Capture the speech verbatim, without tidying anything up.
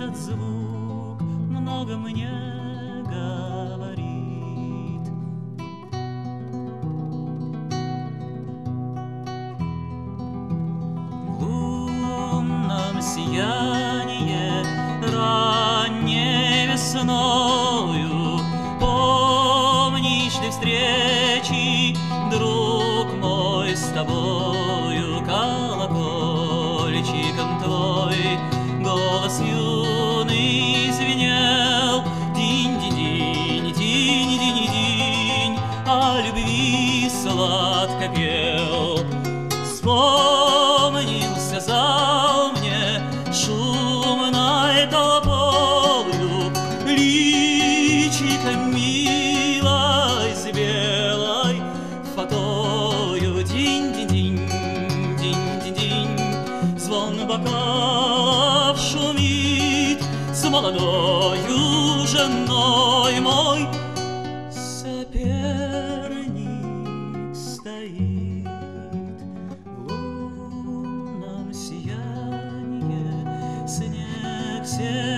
этот звук много мне говорит. В лунном сиянии ранней весною помнишь ли встречи, друг мой, с тобою? Колокольчиком твой голос юный звенел, динь-динь-динь, динь-динь-динь, о любви сладко пел. Вспомнился зал мне шумной толпою, личиком милой с белой фатою. Динь-динь-динь, динь-динь-динь, звон бокалов шумит, с молодою женой мой соперник стоит. В лунном сиянии снег все